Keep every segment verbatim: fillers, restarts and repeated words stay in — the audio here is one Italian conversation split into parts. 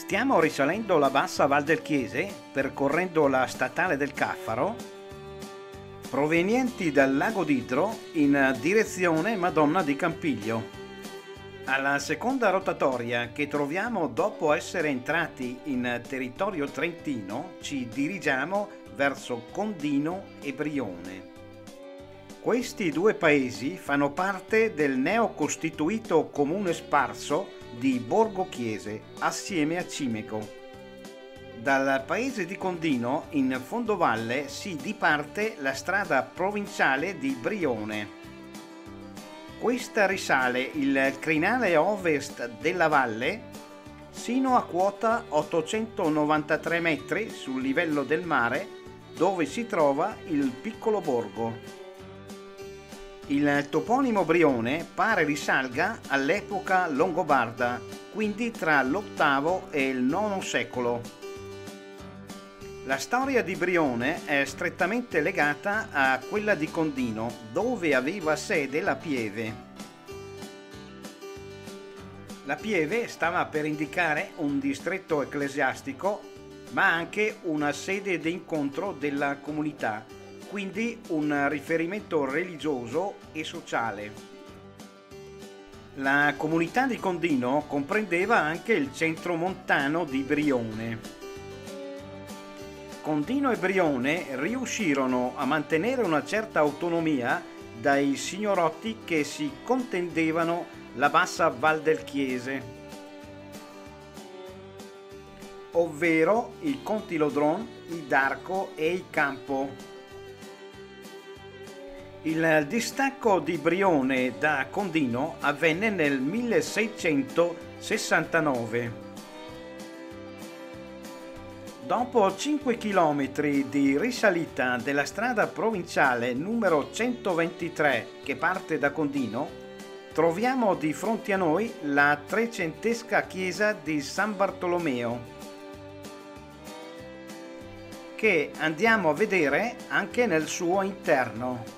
Stiamo risalendo la bassa Val del Chiese, percorrendo la statale del Caffaro, provenienti dal lago d'Idro in direzione Madonna di Campiglio. Alla seconda rotatoria che troviamo dopo essere entrati in territorio trentino, ci dirigiamo verso Condino e Brione. Questi due paesi fanno parte del neocostituito comune sparso di Borgo Chiese assieme a Cimego. Dal paese di Condino in fondovalle si diparte la strada provinciale di Brione. Questa risale il crinale ovest della valle sino a quota ottocentonovantatré metri sul livello del mare, dove si trova il piccolo borgo. Il toponimo Brione pare risalga all'epoca longobarda, quindi tra l'ottavo e il nono secolo. La storia di Brione è strettamente legata a quella di Condino, dove aveva sede la Pieve. La Pieve stava per indicare un distretto ecclesiastico, ma anche una sede d'incontro della comunità, quindi un riferimento religioso e sociale. La comunità di Condino comprendeva anche il centro montano di Brione. Condino e Brione riuscirono a mantenere una certa autonomia dai signorotti che si contendevano la bassa Val del Chiese, ovvero i conti Lodron, i D'Arco e i Campo. Il distacco di Brione da Condino avvenne nel milleseicentosessantanove. Dopo cinque chilometri di risalita della strada provinciale numero centoventitré che parte da Condino, troviamo di fronte a noi la trecentesca chiesa di San Bartolomeo, che andiamo a vedere anche nel suo interno.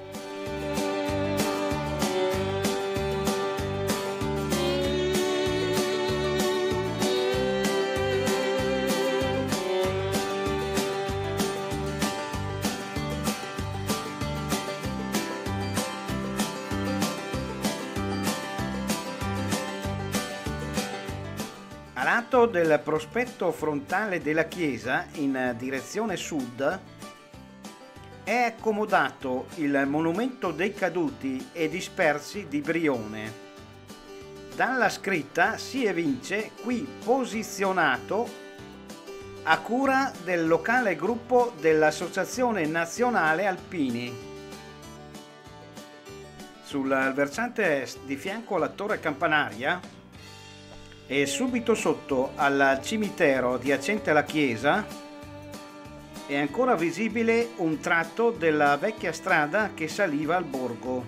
A lato del prospetto frontale della chiesa, in direzione sud, è accomodato il monumento dei caduti e dispersi di Brione. Dalla scritta si evince qui posizionato a cura del locale gruppo dell'Associazione Nazionale Alpini. Sul versante di fianco alla torre campanaria e subito sotto al cimitero adiacente alla chiesa è ancora visibile un tratto della vecchia strada che saliva al borgo.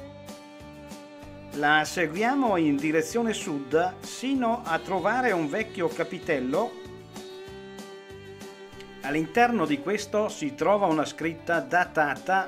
La seguiamo in direzione sud sino a trovare un vecchio capitello. All'interno di questo si trova una scritta datata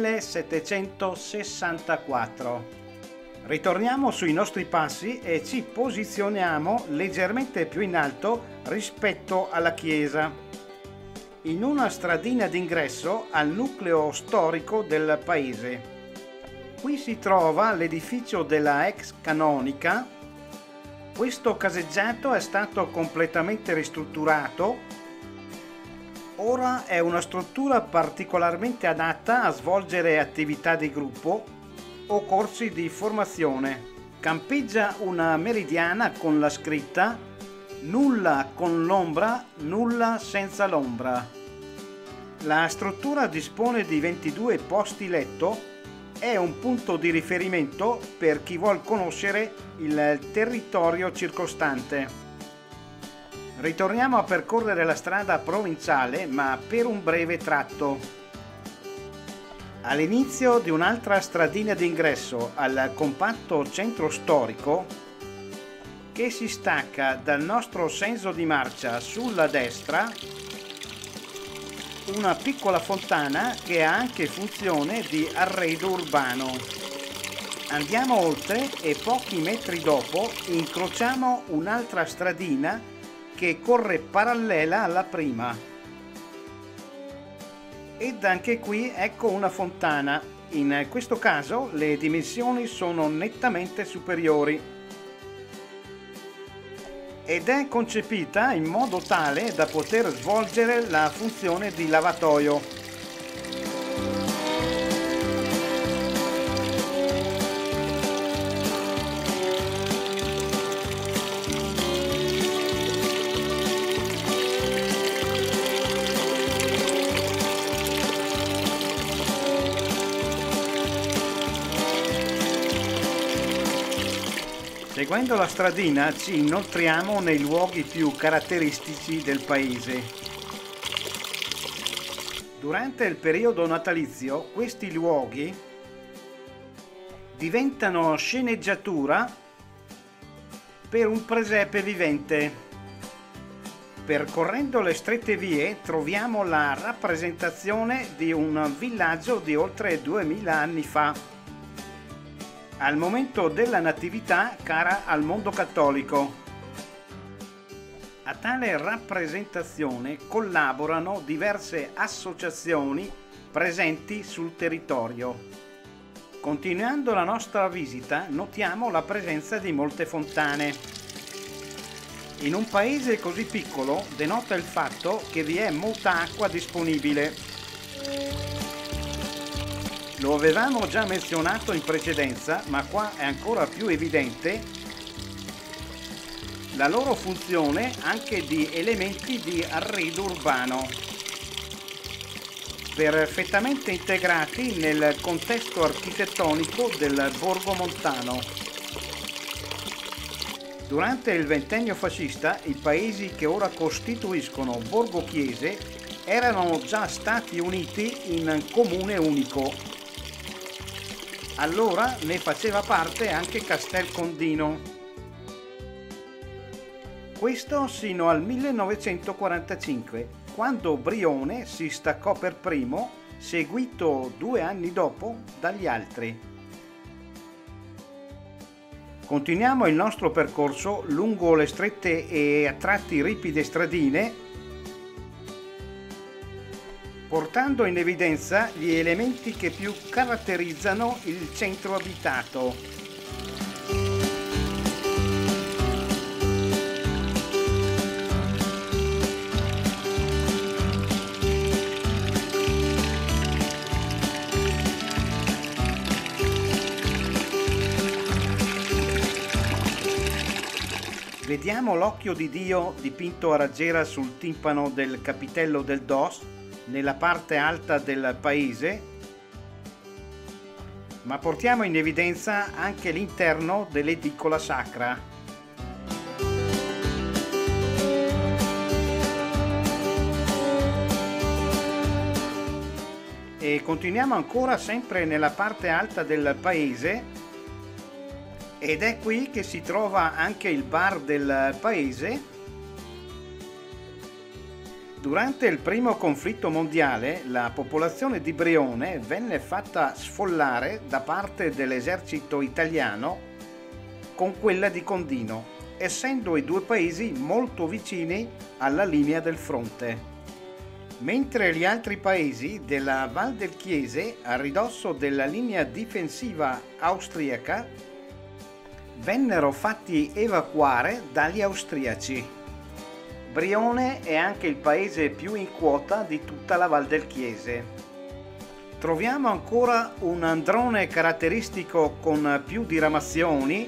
millesettecentosessantaquattro. Ritorniamo sui nostri passi e ci posizioniamo leggermente più in alto rispetto alla chiesa, in una stradina d'ingresso al nucleo storico del paese. Qui si trova l'edificio della ex canonica. Questo caseggiato è stato completamente ristrutturato. Ora è una struttura particolarmente adatta a svolgere attività di gruppo o corsi di formazione. Campeggia una meridiana con la scritta "Nulla con l'ombra, nulla senza l'ombra". La struttura dispone di ventidue posti letto, è un punto di riferimento per chi vuol conoscere il territorio circostante. Ritorniamo a percorrere la strada provinciale, ma per un breve tratto. All'inizio di un'altra stradina d'ingresso al compatto centro storico che si stacca dal nostro senso di marcia sulla destra, una piccola fontana che ha anche funzione di arredo urbano. Andiamo oltre e pochi metri dopo incrociamo un'altra stradina che corre parallela alla prima. Ed anche qui ecco una fontana. In questo caso le dimensioni sono nettamente superiori ed è concepita in modo tale da poter svolgere la funzione di lavatoio. Seguendo la stradina ci inoltriamo nei luoghi più caratteristici del paese. Durante il periodo natalizio questi luoghi diventano sceneggiatura per un presepe vivente. Percorrendo le strette vie troviamo la rappresentazione di un villaggio di oltre duemila anni fa, al momento della natività cara al mondo cattolico. A tale rappresentazione collaborano diverse associazioni presenti sul territorio. Continuando la nostra visita notiamo la presenza di molte fontane. In un paese così piccolo denota il fatto che vi è molta acqua disponibile. Lo avevamo già menzionato in precedenza, ma qua è ancora più evidente la loro funzione anche di elementi di arredo urbano, perfettamente integrati nel contesto architettonico del borgo montano. Durante il ventennio fascista, i paesi che ora costituiscono Borgo Chiese erano già stati uniti in comune unico. Allora ne faceva parte anche Castelcondino. Questo sino al millenovecentoquarantacinque, quando Brione si staccò per primo, seguito due anni dopo dagli altri. Continuiamo il nostro percorso lungo le strette e a tratti ripide stradine, portando in evidenza gli elementi che più caratterizzano il centro abitato. Vediamo l'occhio di Dio dipinto a raggiera sul timpano del capitello del Dos, nella parte alta del paese, ma portiamo in evidenza anche l'interno dell'edicola sacra. E continuiamo ancora sempre nella parte alta del paese, ed è qui che si trova anche il bar del paese. Durante il primo conflitto mondiale la popolazione di Brione venne fatta sfollare da parte dell'esercito italiano con quella di Condino, essendo i due paesi molto vicini alla linea del fronte. Mentre gli altri paesi della Val del Chiese, a ridosso della linea difensiva austriaca, vennero fatti evacuare dagli austriaci. Brione è anche il paese più in quota di tutta la Val del Chiese. Troviamo ancora un androne caratteristico con più diramazioni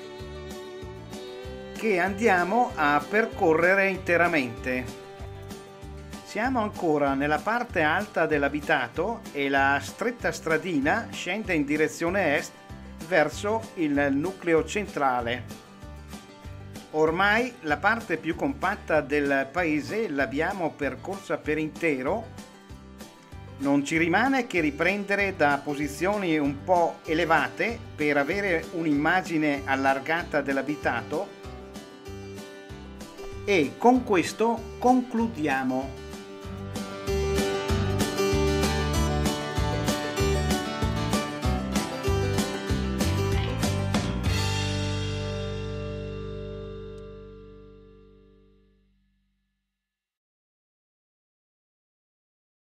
che andiamo a percorrere interamente. Siamo ancora nella parte alta dell'abitato e la stretta stradina scende in direzione est verso il nucleo centrale. Ormai la parte più compatta del paese l'abbiamo percorsa per intero. Non ci rimane che riprendere da posizioni un po' elevate per avere un'immagine allargata dell'abitato, e con questo concludiamo.